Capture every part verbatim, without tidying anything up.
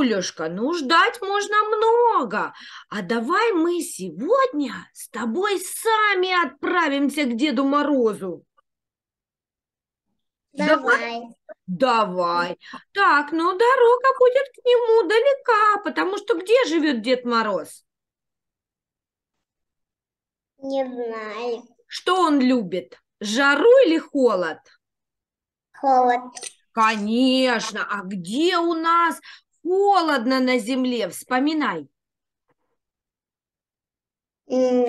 Улюшка, ну ждать можно много. А давай мы сегодня с тобой сами отправимся к Деду Морозу. Давай. Давай. Так, ну дорога будет к нему далека, потому что где живет Дед Мороз? Не знаю. Что он любит? Жару или холод? Холод. Конечно. А где у нас холодно на земле? Вспоминай. М,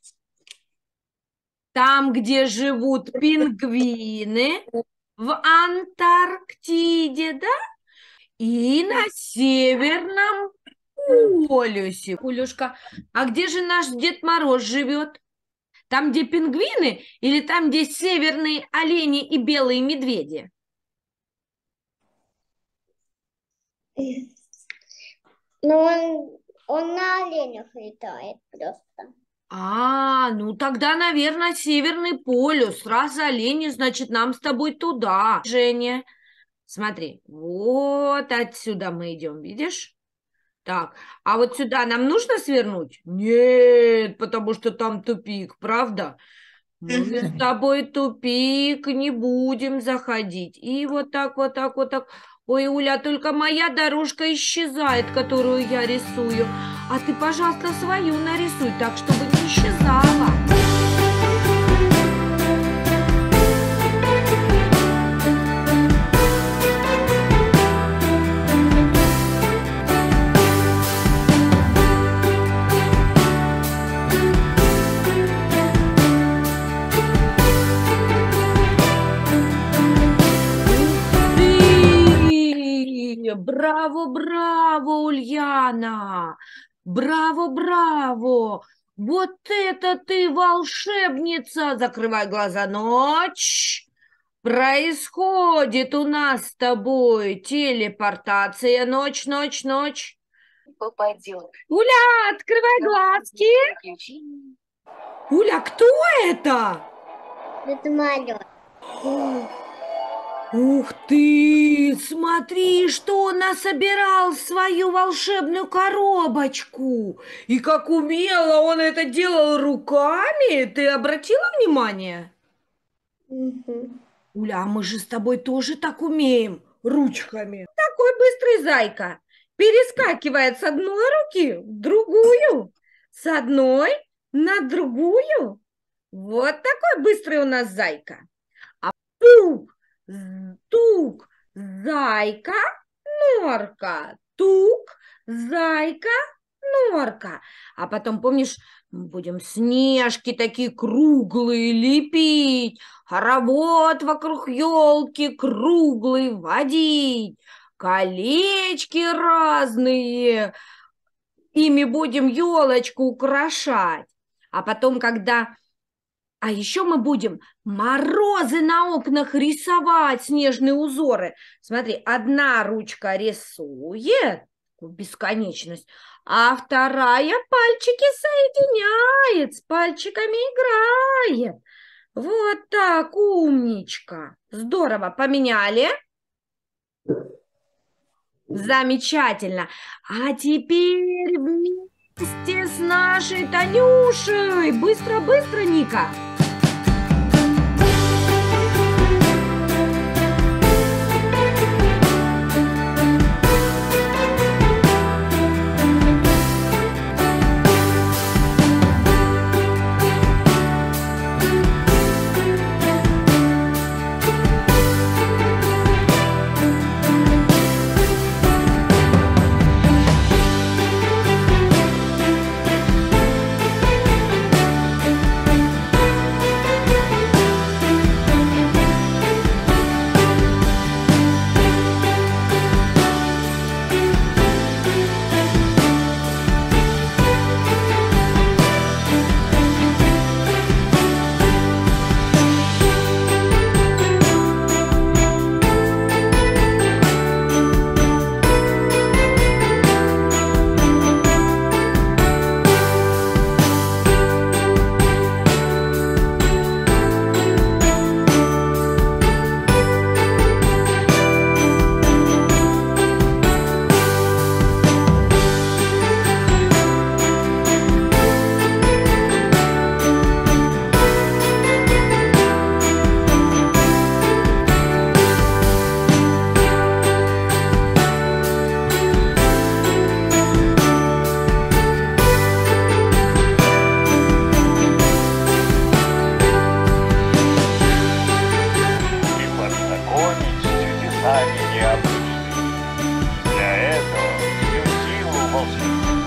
Там, где живут пингвины, в Антарктиде, да? И на Северном полюсе. Улюшка, а где же наш Дед Мороз живет? Там, где пингвины, или там, где северные олени и белые медведи? Ну, он, он на оленях летает просто. А, ну тогда, наверное, Северный полюс. Раз олени, значит, нам с тобой туда. Женя, смотри, вот отсюда мы идем, видишь? Так, а вот сюда нам нужно свернуть? Нет, потому что там тупик, правда? Мы с тобой тупик не будем заходить. И вот так, вот так, вот так. Ой, Уля, только моя дорожка исчезает, которую я рисую. А ты, пожалуйста, свою нарисуй так, чтобы не исчезала. Браво, браво, Ульяна! Браво, браво! Вот это ты волшебница! Закрывай глаза, ночь! Происходит у нас с тобой телепортация, ночь, ночь, ночь. Попадет. Уля, открывай глазки! Уля, кто это? Это самолет. Ух ты! Смотри, что он насобирал в свою волшебную коробочку. И как умело он это делал руками. Ты обратила внимание? Мгм. Уля, а мы же с тобой тоже так умеем ручками. Такой быстрый зайка. Перескакивает с одной руки в другую. С одной на другую. Вот такой быстрый у нас зайка. А тук, з- тук, зайка, норка. Тук, зайка, норка. А потом, помнишь, мы будем снежки такие круглые лепить, хоровод вокруг елки круглый водить, колечки разные, ими будем елочку украшать. А потом, когда... А еще мы будем морозы на окнах рисовать, снежные узоры. Смотри, одна ручка рисует, такую бесконечность, а вторая пальчики соединяет, с пальчиками играет. Вот так, умничка. Здорово, поменяли? Замечательно. А теперь вместе с нашей Танюшей. Быстро-быстро, Ника.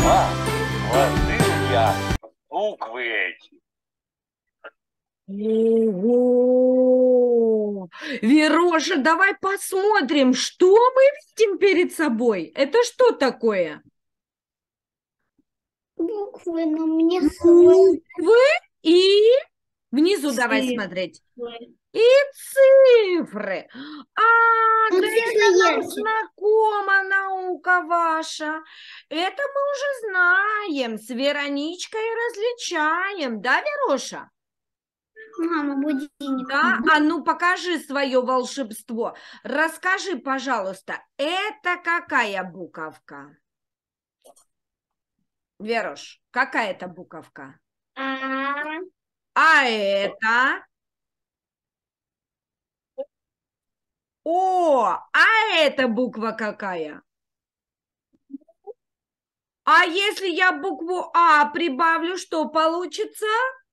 Вам вложил я буквы эти. Ого! Вероша, давай посмотрим, что мы видим перед собой. Это что такое? Буквы, но мне Буквы и внизу давай Цифры. смотреть. И цифры. А, Ну, да цифры это нам есть. знакома наука ваша. Это мы уже знаем. С Вероничкой различаем. Да, Вероша? Мама, будильник. Да, а ну покажи свое волшебство. Расскажи, пожалуйста, это какая буковка? Верош, какая это буковка? А, А это? О, а эта буква какая? А если я букву А прибавлю, что получится?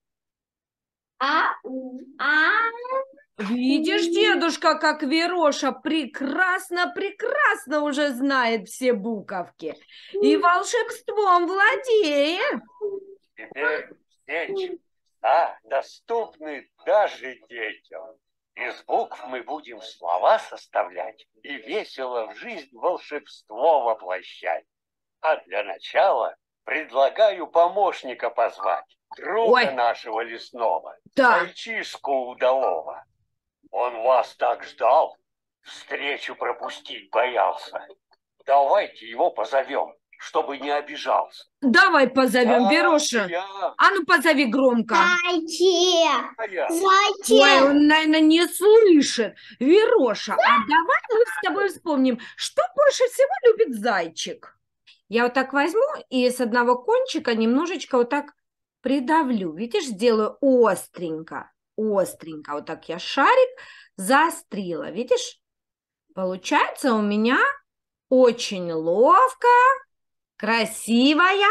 а, у, а. Видишь, дедушка, как Вероша прекрасно-прекрасно уже знает все буковки. И волшебством владеет. Теперь здесь а, доступны даже детям. Из букв мы будем слова составлять и весело в жизнь волшебство воплощать. А для начала предлагаю помощника позвать, друга Ой. нашего лесного, Да. зайчишку удалого. Он вас так ждал, встречу пропустить боялся. Давайте его позовем, чтобы не обижался. Давай позовем, Я, Вероша. я, А ну позови громко. Зайчик. я. Ой, Зайчик. он, наверное, не слышит. Вероша, а давай мы с тобой вспомним, что больше всего любит зайчик. Я вот так возьму и с одного кончика немножечко вот так придавлю. Видишь, сделаю остренько, остренько. Вот так я шарик заострила. Видишь? Получается у меня очень ловко, красивая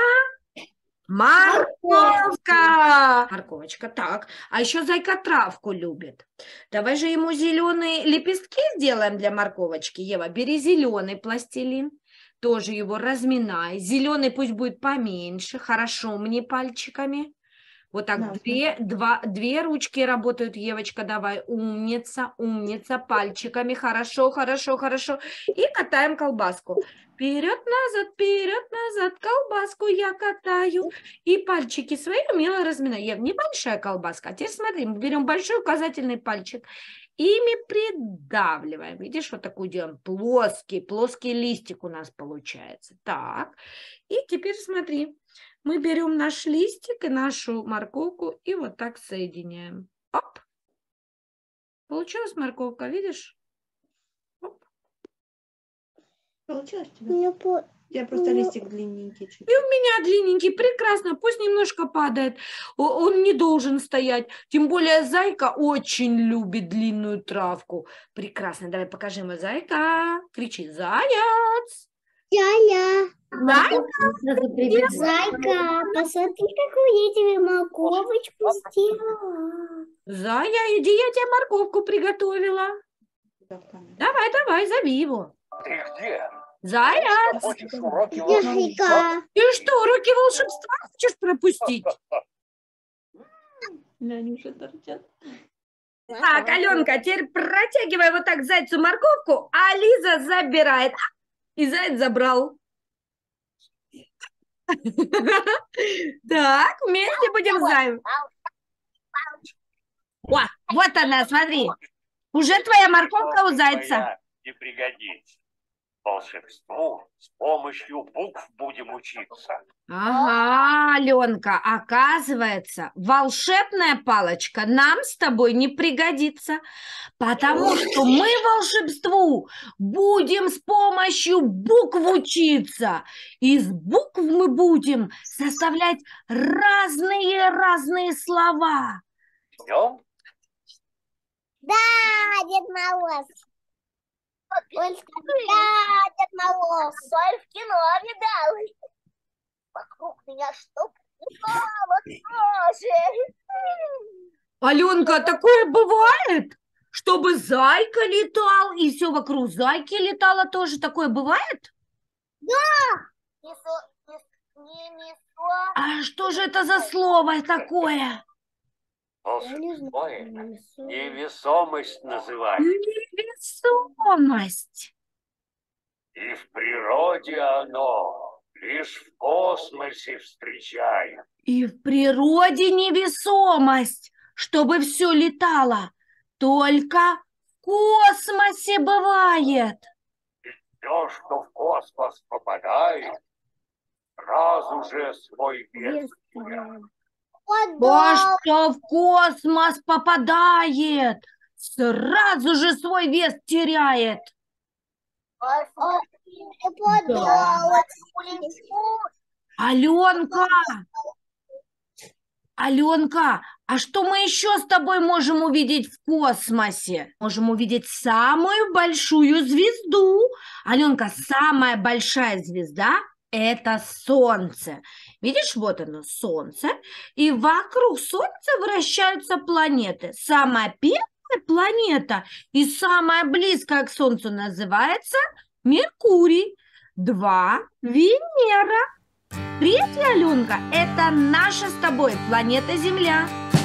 морковка. Морковочка, так. А еще зайка травку любит. Давай же ему зеленые лепестки сделаем для морковочки. Ева, бери зеленый пластилин. Тоже его разминай. Зеленый пусть будет поменьше. Хорошо мне пальчиками. Вот так Да, две, два, две ручки работают, Евочка, давай, умница, умница, пальчиками, хорошо, хорошо, хорошо. И катаем колбаску. Вперед-назад, вперед-назад, колбаску я катаю. И пальчики свои умело разминаю. Ев, небольшая колбаска. А теперь смотри, мы берем большой указательный пальчик. Ими придавливаем. Видишь, вот такую делаем. Плоский, плоский листик у нас получается. Так, и теперь смотри. Мы берем наш листик и нашу морковку и вот так соединяем. Оп. Получилась морковка, видишь? Оп. Получилось у тебя? Не по- У тебя просто листик длинненький чуть. И у меня длинненький, прекрасно, пусть немножко падает. О- Он не должен стоять. Тем более зайка очень любит длинную травку. Прекрасно, давай покажи ему зайка. Кричи, заяц. Я-я. Зайка. Зайка, посмотри, какую я тебе морковочку сделала. Зая, иди, я тебе морковку приготовила. Давай, давай, зови его. Ты где? Заяц. Хочешь уроки волшебства? Зайка. Ты что, уроки волшебства хочешь пропустить? Нянюши торчат. Так, Аленка, теперь протягивай вот так зайцу морковку, а Лиза забирает. И заяц забрал. Так, вместе будем займ. О, вот она, смотри. Уже твоя морковка у зайца. Твоя не пригодится. Волшебству с помощью букв будем учиться. Ага, Аленка, оказывается, волшебная палочка нам с тобой не пригодится, потому что мы волшебству будем с помощью букв учиться. Из букв мы будем составлять разные-разные слова. Идем? Да, Дед Мороз. Он сказал, да, Дед Мороз. Соль в кино видал. Вокруг меня что тоже. Аленка, такое бывает? Чтобы зайка летал, и все вокруг зайки летало тоже. Такое бывает? Не, со- не, А что же это за слово такое? Пустое. Невесомость называется. Невесомость. И в природе оно лишь в космосе встречаем. И в природе невесомость, чтобы все летало. Только в космосе бывает. Все, что в космос попадает, сразу же свой вес теряет. То, что в космос попадает, сразу же свой вес теряет. Да. Аленка, Аленка, а что мы еще с тобой можем увидеть в космосе? Можем увидеть самую большую звезду. Аленка, самая большая звезда – это Солнце. Видишь, вот оно, Солнце. И вокруг Солнца вращаются планеты. Самая первая планета и самая близкая к Солнцу называется Меркурий. Два – Венера. Третья, Аленка, это наша с тобой планета Земля.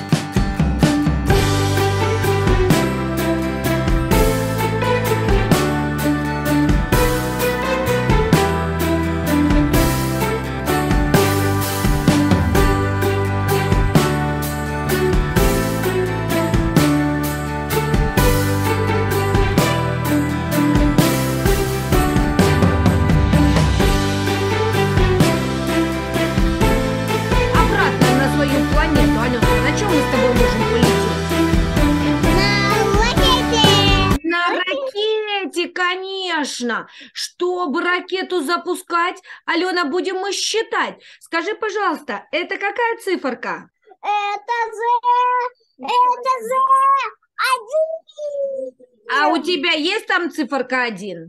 Конечно, чтобы ракету запускать, Алена, будем мы считать. Скажи, пожалуйста, это какая циферка? Это З, это З, один. А у тебя есть там циферка один?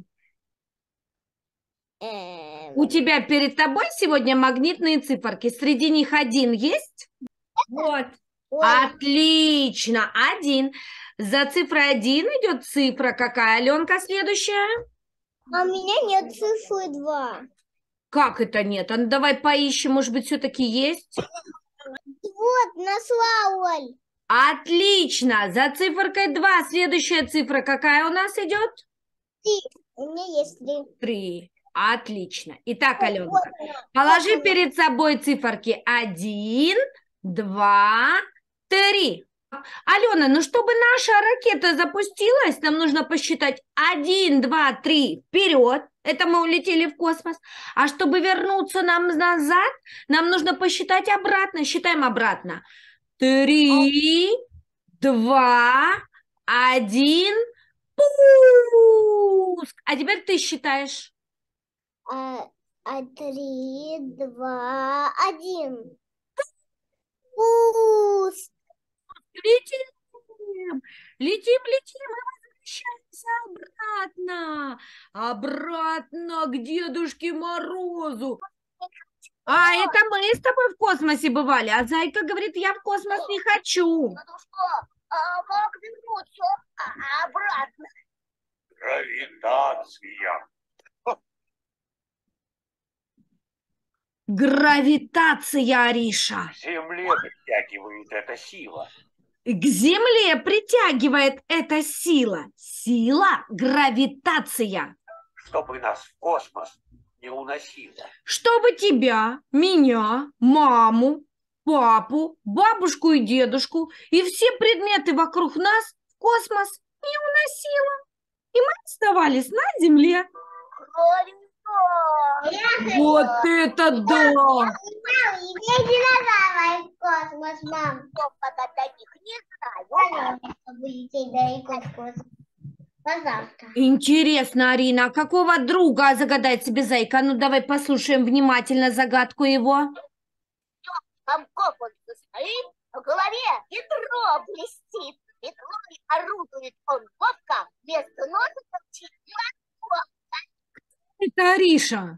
Эм, У тебя перед тобой сегодня магнитные циферки. Среди них один есть? Вот. ой, Отлично, один. За цифрой один идет цифра какая, Аленка, следующая? а у меня нет цифры два. Как это нет? А ну давай поищем, может быть, все-таки есть? Вот, нашла, Оль. Отлично, за циферкой два следующая цифра какая у нас идет? У меня есть три. Три. Отлично. Итак, Вот Аленка, она. положи Вот она. перед собой циферки один, два, три. Алена, ну чтобы наша ракета запустилась, нам нужно посчитать один, два, три вперед. Это мы улетели в космос. А чтобы вернуться нам назад, нам нужно посчитать обратно. Считаем обратно. Три, два, один, пуск. А теперь ты считаешь. А, а три, два, один. Пусть. Летим, летим, летим и возвращаемся обратно. Обратно к Дедушке Морозу. А, это мы с тобой в космосе бывали, а Зайка говорит, я в космос не хочу. Дедушка, а как вернуться обратно? Гравитация. Гравитация, Ариша. К Земле притягивает эта сила. К Земле притягивает эта сила. Сила гравитация. Чтобы нас в космос не уносило. Чтобы тебя, меня, маму, папу, бабушку и дедушку и все предметы вокруг нас в космос не уносило. И мы оставались на Земле. Вот это да! Иди назад в космос, мам. Пока таких не знаю. Улететь далеко в космос. Пожалуйста. Интересно, Арина, а какого друга загадать себе Зайка? Ну, давай послушаем внимательно загадку его. Там коконцы стоит, в голове ядро блестит. Метлой орудует он ловко, вместо носа торчит молоток. Это Ариша.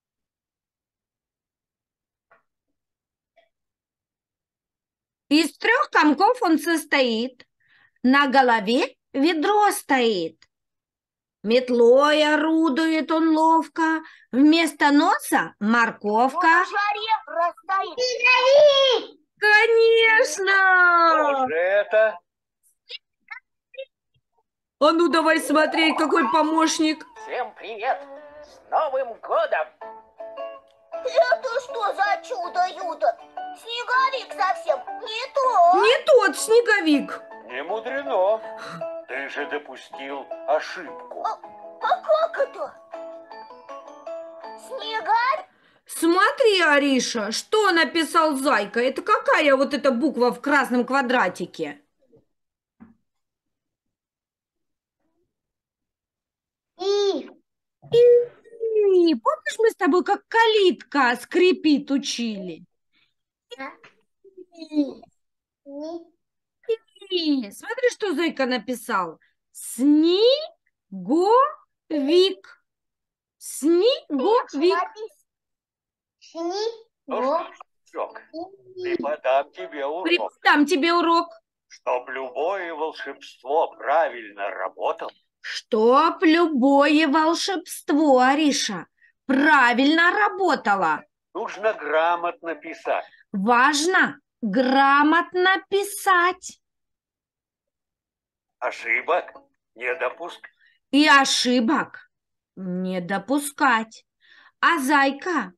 Из трех комков он состоит. На голове ведро стоит. Метлой орудует он ловко. Вместо носа морковка. На жаре растает Снеговик! Конечно! Что же это? А ну давай смотреть, какой помощник. Всем привет! С Новым годом! Это что за чудо-юдо? Снеговик совсем не то. Не тот снеговик. Не мудрено. Ты же допустил ошибку. А, а как это? Снеговик? Смотри, Ариша, что написал Зайка. Это какая вот эта буква в красном квадратике? И. И, помнишь, мы с тобой как калитка скрипит учили? И. И, смотри, что Зайка написал. Снеговик. Снеговик. Ну что ж, Жок, преподам тебе урок. Преподам тебе урок. Чтоб любое волшебство правильно работало, Чтоб любое волшебство, Ариша, правильно работало. нужно грамотно писать. Важно грамотно писать. Ошибок не допускать. И ошибок не допускать. А Зайка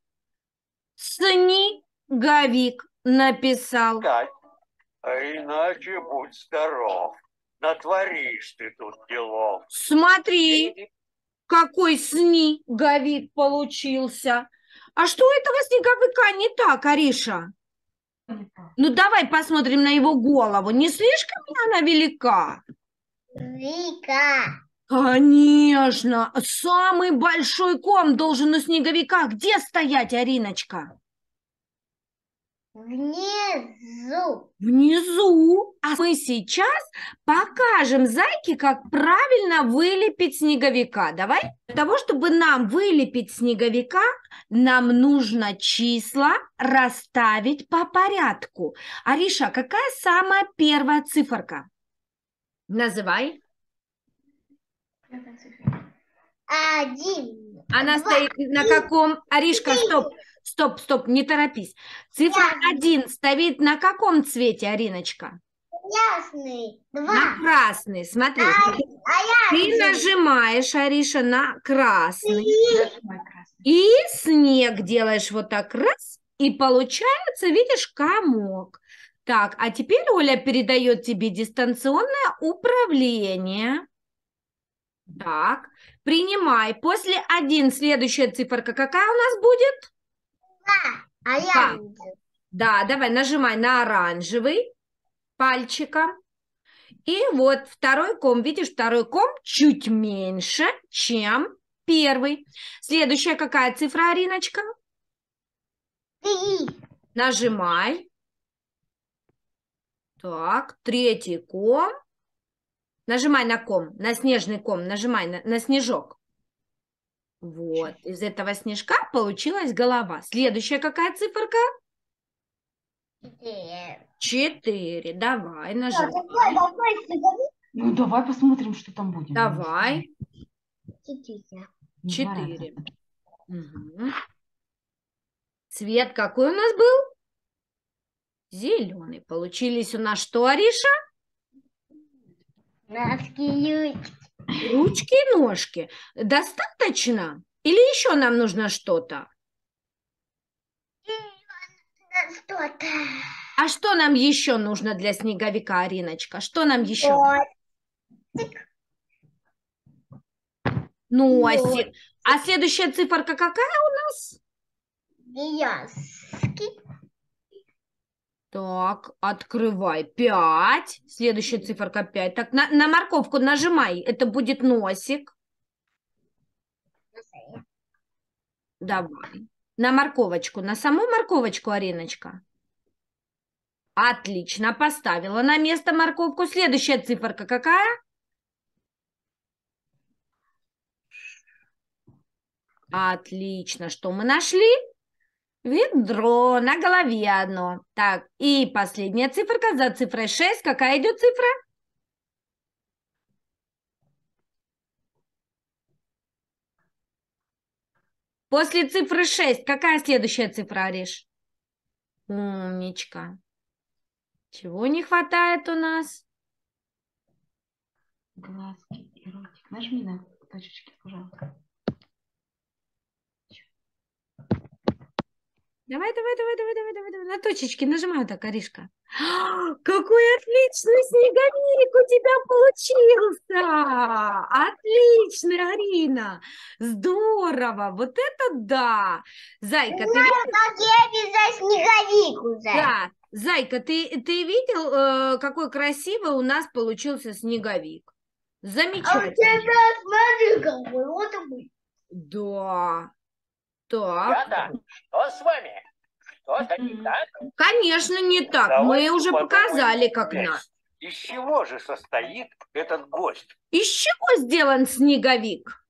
снеговик написал. А иначе будь здоров. Натворишь ты тут делов. Смотри, какой снеговик получился. А что у этого снеговика не так, Ариша? Ну, давай посмотрим на его голову. Не слишком ли она велика? Вика. Конечно. Самый большой ком должен у снеговика где стоять, Ариночка? Внизу. Внизу. А мы сейчас покажем Зайке, как правильно вылепить снеговика. Давай. Для того, чтобы нам вылепить снеговика, нам нужно числа расставить по порядку. Ариша, какая самая первая циферка? Называй. Один. Она два, стоит на каком? Аришка, стоп, стоп, стоп, не торопись. Цифра один стоит на каком цвете, Ариночка? Ясный. На Два. красный. Смотри, А ты я. нажимаешь, Ариша, на красный. И снег делаешь вот так раз, и получается, видишь, комок. Так, а теперь Оля передает тебе дистанционное управление. Так, принимай. После один следующая циферка какая у нас будет? А Да. я. Да, давай нажимай на оранжевый пальчиком. И вот второй ком, видишь, второй ком чуть меньше, чем первый. Следующая какая цифра, Ариночка? Три. Нажимай. Так, третий ком. Нажимай на ком, на снежный ком, нажимай на, на снежок. Вот, из этого снежка получилась голова. Следующая какая циферка? Четыре. Четыре. Давай, нажимай. Какой, какой снеговик? Ну, давай посмотрим, что там будет. Давай. Четыре. Не два раза. Четыре. Угу. Цвет какой у нас был? Зеленый. Получились у нас что, Ариша? Носки. Ручки и ножки. Достаточно? Или еще нам нужно что-то? Что-то. А что нам еще нужно для снеговика, Ариночка? Что нам еще? Носик. А следующая циферка какая у нас? Яски. Так, открывай. Пять. Следующая циферка пять. Так, на, на морковку нажимай. Это будет носик. Давай. На морковочку. На саму морковочку, Ариночка. Отлично. Поставила на место морковку. Следующая циферка какая? Отлично. Что мы нашли? Ведро, на голове одно. Так, и последняя циферка за цифрой шесть. Какая идет цифра? После цифры шесть какая следующая цифра, Ариш? Умничка. Чего не хватает у нас? Глазки и ротик. Нажми на точечки, пожалуйста. Давай, давай, давай, давай, давай, давай, давай. На точечки нажимаю так, Аришка. А, какой отличный снеговик у тебя получился! Отличный, Арина! Здорово! Вот это да! Зайка, ты видел? Как я вязать снеговик уже. Да, Зайка, ты, ты видел, э, какой красивый у нас получился снеговик? А у Замечательно. тебя, смотри, какой вот такой. Да. Так. Ребята, что с вами? Что-то не Мгм. так? Конечно, не так. Мы Давайте уже подумаем показали, как вместе. надо. Из чего же состоит этот гость? Из чего сделан снеговик?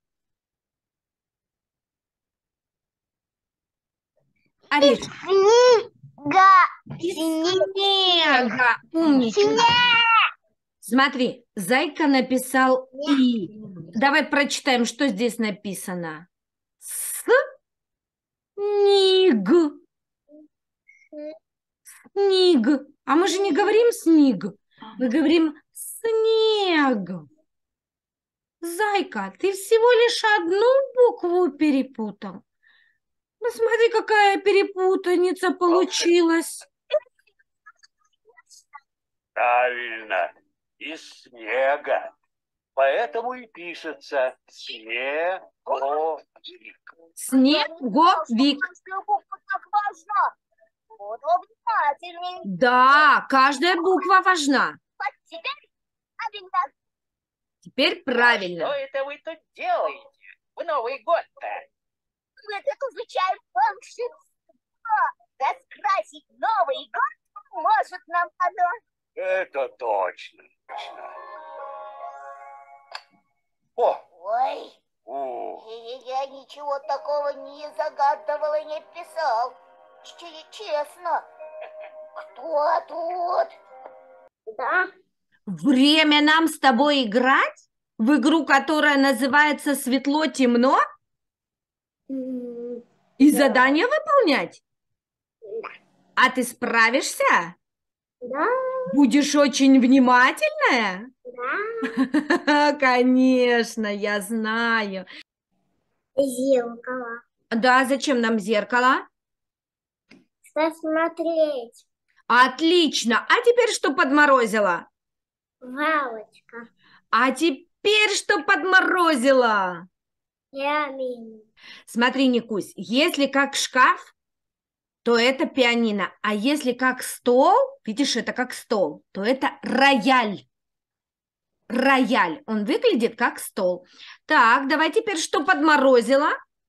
Ариш, Снега. из Снег. снега. Умничка. Снег. Смотри, Зайка написал «и». Ты не будешь. Давай прочитаем, что здесь написано. Снег. Снег. А мы же не говорим снег. Мы говорим снег. Зайка, ты всего лишь одну букву перепутал. Посмотри, какая перепутаница получилась. Правильно, из снега. Поэтому и пишется снеговик. Снеговик. Буква так важна. Вот внимательней. Да, каждая буква важна. Вот теперь правильно. Теперь Что правильно. это вы тут делаете в Новый год-то? Мы тут изучаем волшебство. Раскрасить Новый год может нам оно. Это точно. точно. О, Ой, у, я ничего такого не загадывал и не писал. Ч- Честно. Кто тут? Да. Время нам с тобой играть в игру, которая называется «Светло-темно» и Да. задание выполнять. А ты справишься? Да. Будешь очень внимательная? Да. Конечно, я знаю. Зеркало. Да, зачем нам зеркало? Посмотреть. Отлично. А теперь что подморозило? Галочка. А теперь что подморозило? Пианино. Смотри, Никусь, если как шкаф, то это пианино. А если как стол, видишь, это как стол, то это рояль. Рояль. Он выглядит как стол. Так, давай теперь что подморозило?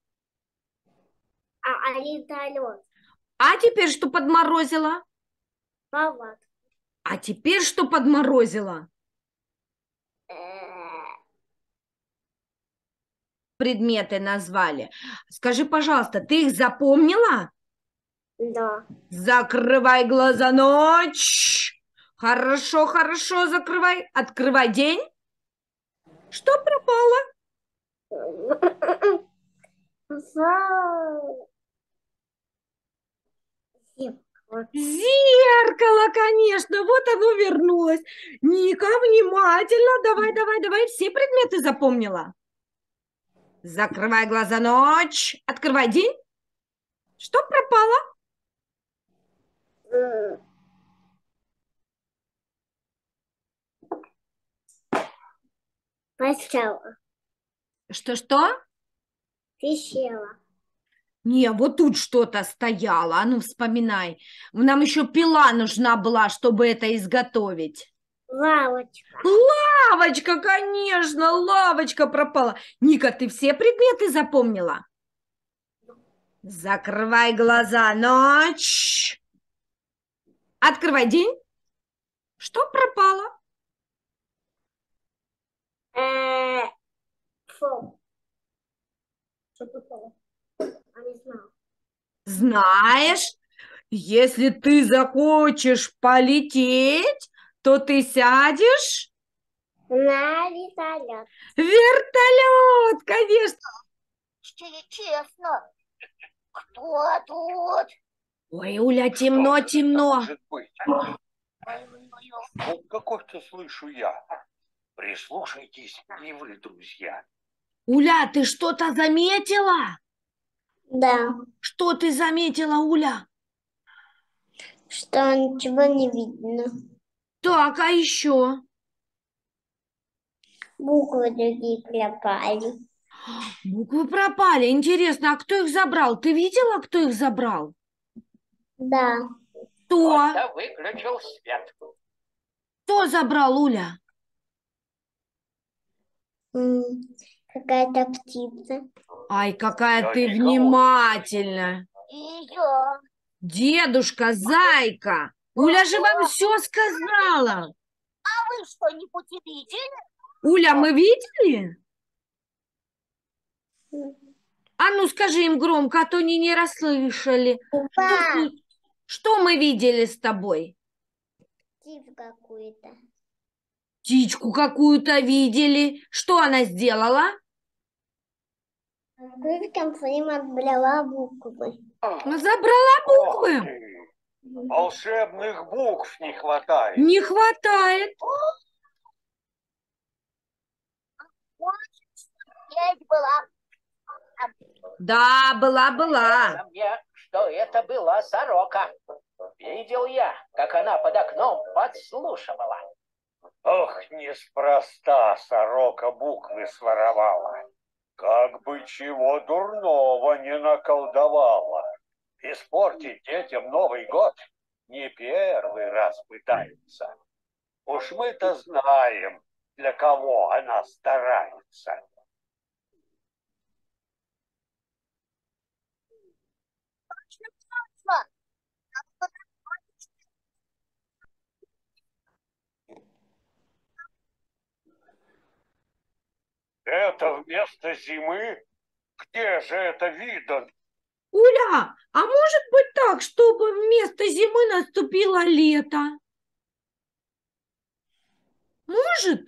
А, а вертолет. А теперь что подморозило? Палатка. А теперь что подморозило? Э, Предметы назвали. Скажи, пожалуйста, ты их запомнила? Да. Закрывай глаза, ночь. Хорошо, хорошо, закрывай. Открывай день. Что пропало? Зал. Зеркало. Зеркало, конечно, вот оно вернулось. Ника, внимательно, давай, давай, давай. Все предметы запомнила? Закрывай глаза, ночь. Открывай день. Что пропало? М. Посела. Что-что? Присела. Не, вот тут что-то стояло. А ну, вспоминай. Нам еще пила нужна была, чтобы это изготовить. Лавочка. Лавочка, конечно, лавочка пропала. Ника, ты все предметы запомнила? Закрывай глаза, ночь. Открывай день. Что пропало? Э, Фу. Что такое? А не знаю. Знаешь, если ты захочешь полететь, то ты сядешь На вертолет. в вертолет, конечно. Ч- Честно. Кто тут? Ой, Уля, Что темно, же это темно. может быть? Вот какой-то слышу я. Прислушайтесь и вы, друзья. Уля, ты что-то заметила? Да, Что ты заметила, Уля? что ничего не видно. Так, а еще? Буквы другие пропали. Буквы пропали. Интересно, а кто их забрал? Ты видела, кто их забрал? Да, Кто? Кто-то выключил свет. Кто забрал, Уля? м, какая-то птица. Ай, какая Я ты никого не внимательная. Ее. Дедушка, зайка. Уля же вам все сказала. Вы что-нибудь видели? Уля, мы видели? А ну скажи им громко, а то они не расслышали. Что, Да, слу- что мы видели с тобой? птицу какую-то. Птичку какую-то видели. Что она сделала? Крыльям своим отбрала буквы. Ну, забрала Ох буквы. ты, волшебных букв не хватает. Не хватает. Я была. Да, была-была. Кажется мне, что это была сорока. Видел я, как она под окном подслушивала. Ох, неспроста сорока буквы своровала. Как бы чего дурного не наколдовала. Испортить детям Новый год не первый раз пытается. Уж мы-то знаем, для кого она старается. Это вместо зимы? Где же это видно? Уля, а может быть так, чтобы вместо зимы наступило лето? Может?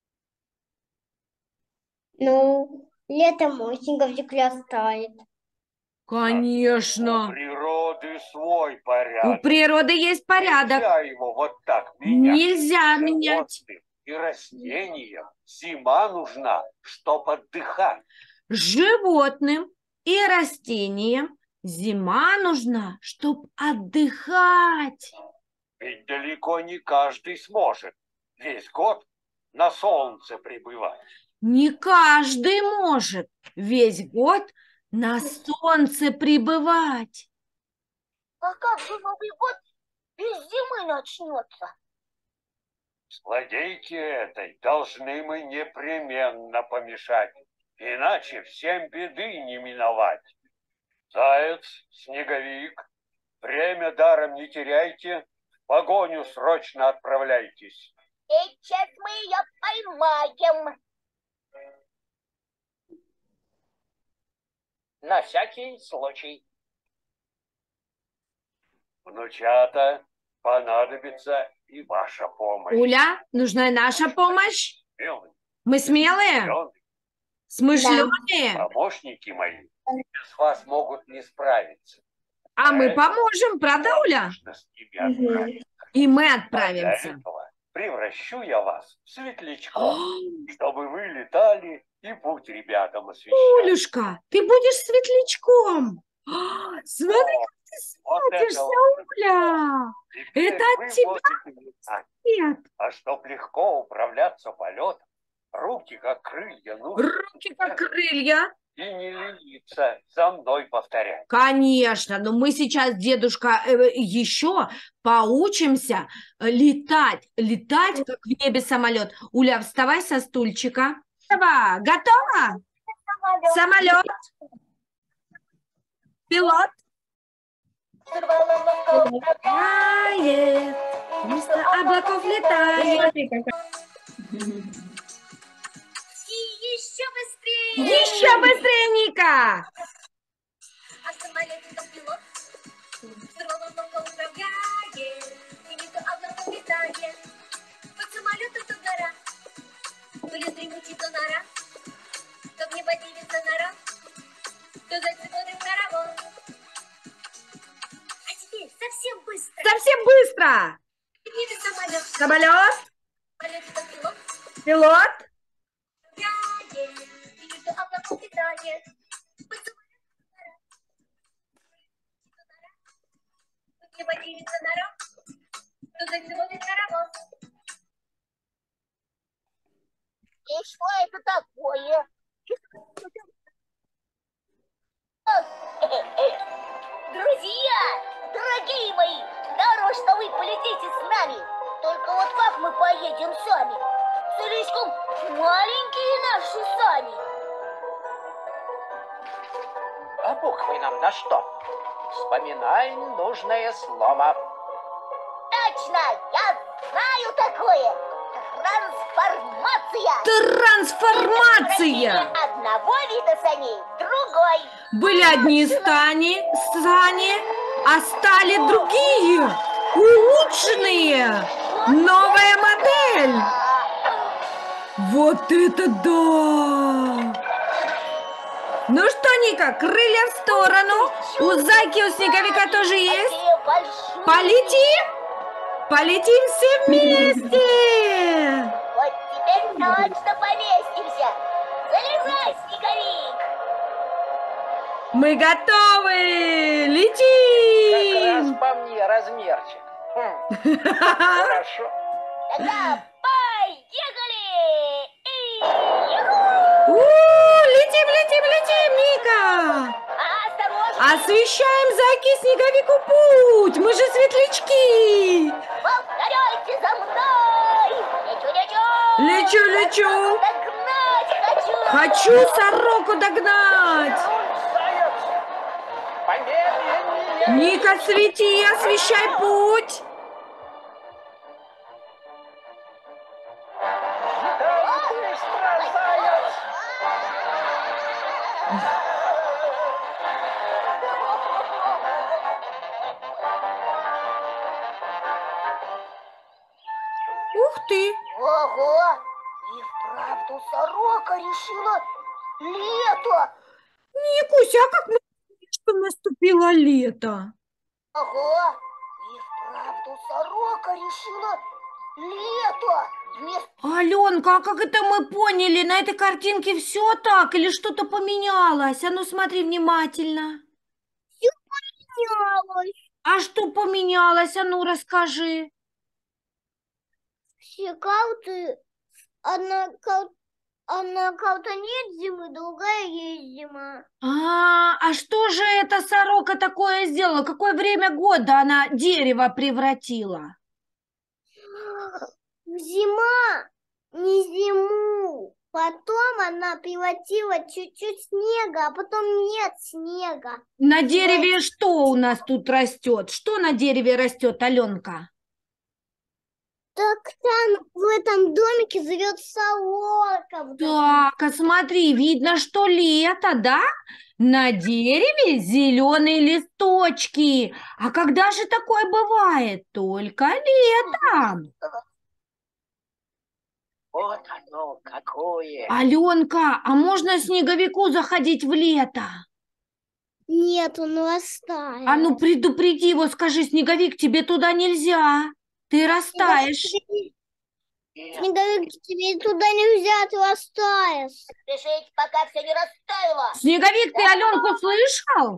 Ну, летом осень как растает. У Конечно. природы свой У порядок. природы есть порядок. Нельзя его вот так менять. Нельзя менять. Животным и растениям зима нужна, чтоб отдыхать. Животным и растениям зима нужна, чтобы отдыхать. Ведь далеко не каждый сможет весь год на солнце пребывать. Не каждый может весь год на солнце пребывать. А как же Новый год без зимы начнется? Злодейке этой должны мы непременно помешать, иначе всем беды не миновать. Заяц, снеговик, время даром не теряйте, в погоню срочно отправляйтесь. Сейчас мы ее поймаем. На всякий случай. Внучата, понадобится и ваша помощь. Уля, нужна и наша помощь. Смелые, Мы смелые, смышленые, смышленые, помощники мои без вас могут не справиться. а мы Поэтому поможем, правда, Уля? нужно с ними отправиться. И мы А для отправимся. этого превращу я вас в светлячков, чтобы вы летали и путь ребятам освещали. Улюшка, ты будешь светлячком. А, смотри, О, как ты вот это светишься, вот. Уля. Теперь Это вы от тебя можете летать. Нет, А чтоб легко управляться полетом, руки как крылья нужно руки как крылья. и не лениться за мной повторять. Конечно, но мы сейчас, дедушка, э, еще поучимся э, летать. Летать, как в небе самолет. Уля, вставай со стульчика. Готова? Готова? Самолет. Пилот. Летает. Вместо облаков летает. Еще быстрее. Еще быстрее, Ника. А самолетиком пилот крылом управляет, и не то облаком летает. Под самолетом то гора, то лес дремучий, то нора, то в небо дивится нора, то за цветочным караван. А теперь совсем быстро. Совсем быстро. Едет самолет. Самолет. Полет это пилот. Пилот. Управляет. И между облаков питает. Под самолетом гора. Тут не водится народ. Тут заводит паровоз. И что это такое? Друзья, дорогие мои, здорово, что вы полетите с нами. Только вот как мы поедем сами? Слишком маленькие наши сани. А буквы нам на что? Вспоминай нужное слово. Точно, я знаю такое. Трансформация. Трансформация. Одного вида саней в другой. Были одни стани, сани, а стали другие, улучшенные. Новая модель. Вот это да! Ну что, Ника, крылья в сторону. У Зайки, у Снеговика тоже есть. Полетим? Полетим все вместе. Вот теперь точно поместимся. Залезай, Снеговик. Мы готовы. Как Летим. раз по мне размерчик. Хм, хорошо. Тогда поехали! И юху! У, летим, летим, летим, Ника. Осторожно! Освещаем Зайке, Снеговику путь. Мы же светлячки. Повторяйте за мной! Лечу, лечу! Лечу, лечу. Догнать хочу! Хочу сороку догнать. Заяц! Помедленнее! Ника, свети, освещай путь. Так быстро, заяц! Ух ты. Ого! И вправду сорока решила лето! Никуся, а как мы знаем, что наступило лето? Ого! И вправду сорока решила лето! Вместо Аленка, а как это мы поняли? На этой картинке все так или что-то поменялось? А ну смотри внимательно. поменялось. А что поменялось? А ну расскажи. Все карты, одна, кар... одна карта нет зимы, другая есть зима. А, а что же эта сорока такое сделала? Какое время года она дерево превратила? Зима, не зиму. Потом она превратила чуть-чуть снега, а потом нет снега. На дереве что у нас тут растет? Что на дереве растет, Аленка? Так там в этом домике живет сорока. в Так, а смотри, видно, что лето, да? На дереве зеленые листочки. А когда же такое бывает? Только летом. Вот оно какое! Аленка, а можно снеговику заходить в лето? Нет, он растаял. А ну предупреди его, скажи, снеговик, тебе туда нельзя. Ты растаешь. Снеговик, тебе туда нельзя, ты растаешь. Спешите, пока все не растаяло. Снеговик, ты Аленку слышал?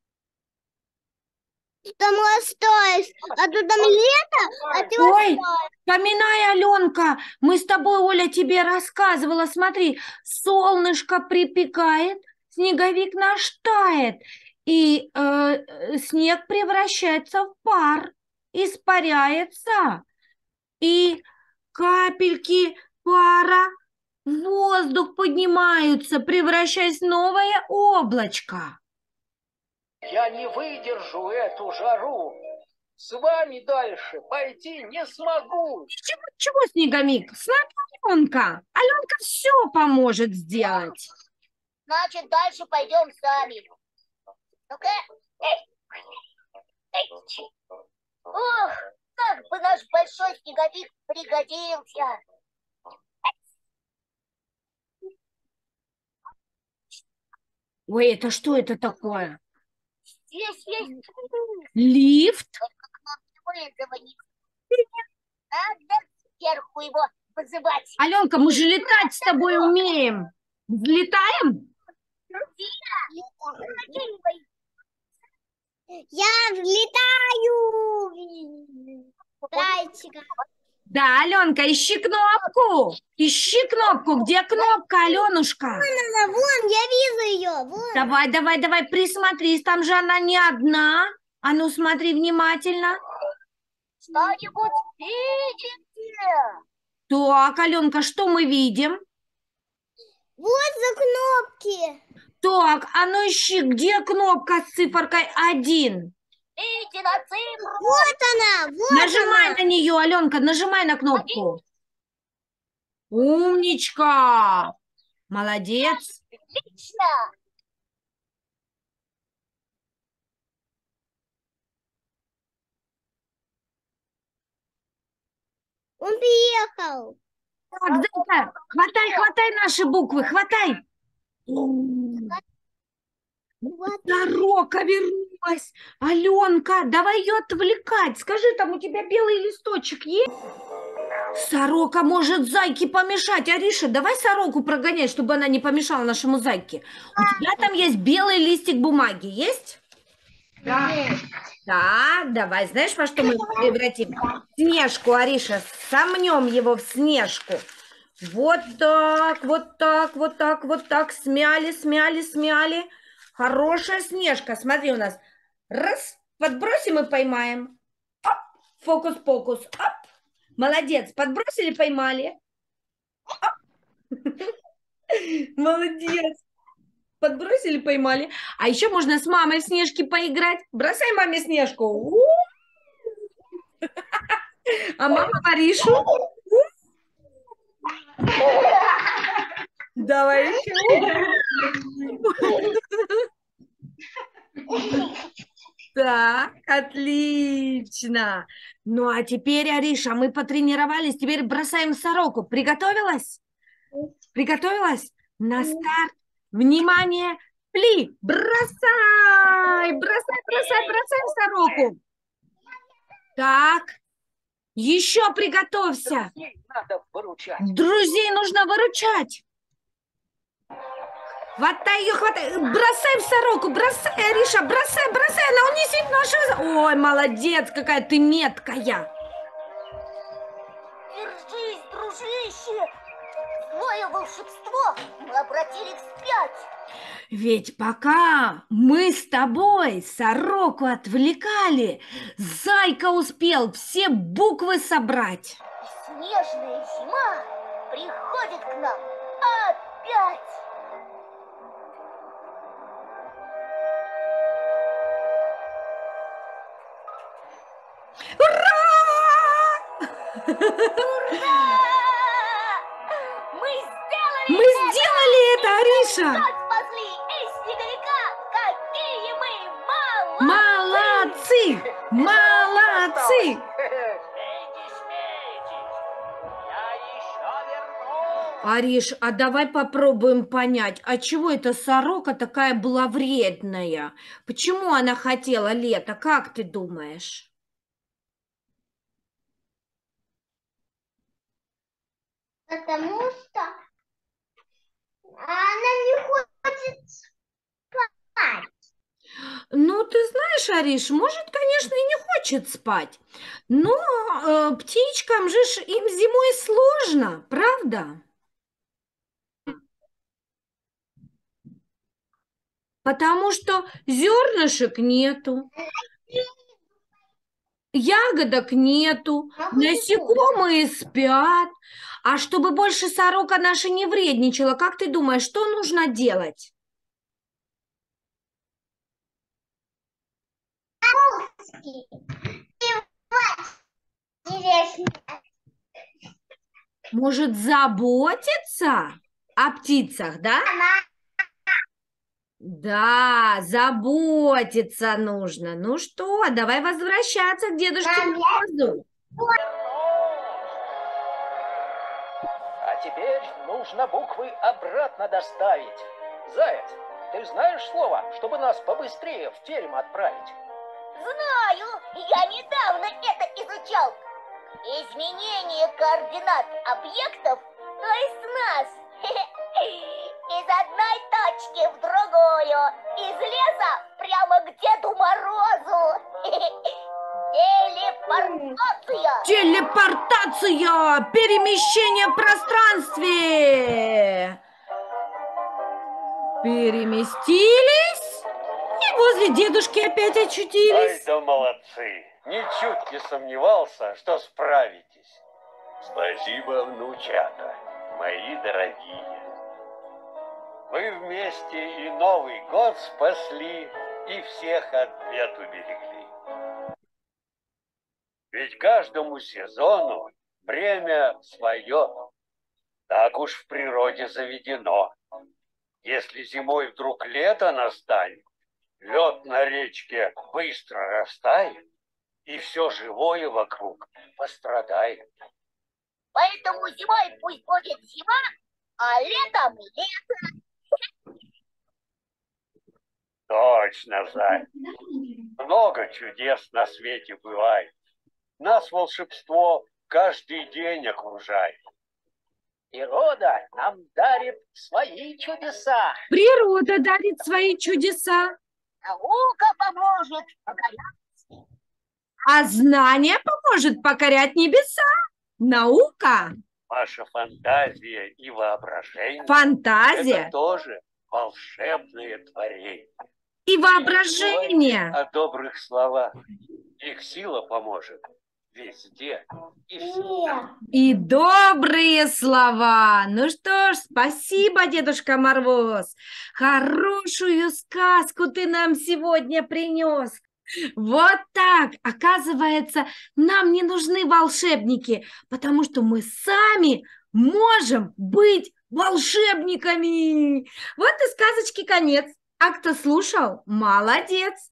Там растаешь, а тут там лето, а ты Ой, растаешь. поминай, Аленка, мы с тобой, Оля, тебе рассказывала, смотри, солнышко припекает, снеговик наш тает, и э, снег превращается в пар, испаряется, и капельки пара в воздух поднимаются, превращаясь в новое облачко. Я не выдержу эту жару. С вами дальше пойти не смогу. Чего, чего, Снеговик? С нами Аленка. Аленка все поможет сделать. Значит, дальше пойдем сами. Ну-ка. Ох, как бы наш большой снеговик пригодился. Ой, это что это такое? Здесь есть Лифт? Аленка, мы же летать с тобой умеем. Взлетаем? Дорогие мои, я взлетаю! Зайчика. Да, Аленка, ищи кнопку. Ищи кнопку. Где кнопка, Аленушка? Вон, вон, я вижу ее. Вон. Давай, давай, давай, присмотрись. Там же она не одна. А ну, смотри внимательно. Что-нибудь видите? Так, Аленка, что мы видим? Вот за кнопки. Так, а ну ищи, где кнопка с циферкой один? Видите на цифру? Вот она, вот Нажимай она. на нее, Аленка, нажимай на кнопку. Умничка! Молодец. Отлично. Он приехал. Так, Зайка, хватай, хватай наши буквы, хватай. Вот. Сорока вернулась. Аленка, давай ее отвлекать. Скажи, там у тебя белый листочек есть? Сорока может зайке помешать. Ариша, давай сороку прогонять, чтобы она не помешала нашему зайке. У тебя там есть белый листик бумаги, есть? Да. Да, давай. Знаешь, во что мы его превратим? В снежку, Ариша. Сомнем его в снежку. Вот так, вот так, вот так, вот так. Смяли, смяли, смяли. Хорошая снежка. Смотри, у нас. Раз, подбросим и поймаем. Оп, фокус-покус. Оп. Молодец. Подбросили, поймали. Оп. Молодец. Подбросили, поймали. А еще можно с мамой в снежки поиграть. Бросай маме снежку. У-у-у. А мама Аришу. Давай еще. Так, отлично. Ну, а теперь, Ариша, мы потренировались. Теперь бросаем сороку. Приготовилась? Приготовилась? На старт. Внимание, пли, бросай, бросай, бросай, бросай в сороку. Так, еще приготовься. Надо выручать. Друзей нужно выручать. Хватай ее, хватай, бросай в сороку, бросай, Ариша, бросай, бросай, она унесет нашу... Ой, молодец, какая ты меткая. Держись, дружище. Злое волшебство мы обратили вспять. Ведь пока мы с тобой сороку отвлекали, зайка успел все буквы собрать. И снежная зима приходит к нам опять. Ура! Ура! Мы сделали Мы сделали это, Ариша! Нас спасли из снеговика! Какие мы молодцы! Молодцы! Молодцы! Смейтесь, смейтесь. Я еще вернусь. Ариш, а давай попробуем понять, а чего эта сорока такая была вредная? Почему она хотела лето? Как ты думаешь? Потому что она не хочет спать. Ну, ты знаешь, Ариш, может, конечно, и не хочет спать, но э, птичкам же ж им зимой сложно, правда? Потому что зернышек нету, ягодок нету, насекомые спят. А чтобы больше сорока наша не вредничала, как ты думаешь, что нужно делать? Может, заботиться о птицах, да? Да, заботиться нужно. Ну что, давай возвращаться к Дедушке Морозу. А теперь нужно буквы обратно доставить. Заяц, ты знаешь слово, чтобы нас побыстрее в терем отправить? Знаю, я недавно это изучал. Изменение координат объектов то есть нас. Из одной точки в другую. Из леса прямо к Деду Морозу. Телепортация. Телепортация! Перемещение в пространстве! Переместились и возле дедушки опять Ай очутились. да молодцы! Ничуть не сомневался, что справитесь. Спасибо, внучата, мои дорогие. Вы вместе и Новый год спасли, и всех от бед уберегли. Ведь каждому сезону время свое. Так уж в природе заведено. Если зимой вдруг лето настанет, лед на речке быстро растает, и все живое вокруг пострадает. Поэтому зимой пусть будет зима, а летом лето. Точно, Зай. Много чудес на свете бывает. Нас волшебство каждый день окружает. Природа нам дарит свои чудеса. Природа дарит свои чудеса, Наука поможет покорять. а знание поможет покорять небеса. Наука, Ваша фантазия и воображение – фантазия это тоже волшебные творения. и Не воображение. забывайте о добрых словах. Их сила поможет везде и всегда. И добрые слова. Ну что ж, спасибо, Дедушка Мороз. Хорошую сказку ты нам сегодня принес. Вот так. Оказывается, нам не нужны волшебники, потому что мы сами можем быть волшебниками. Вот и сказочки конец. А кто слушал, молодец.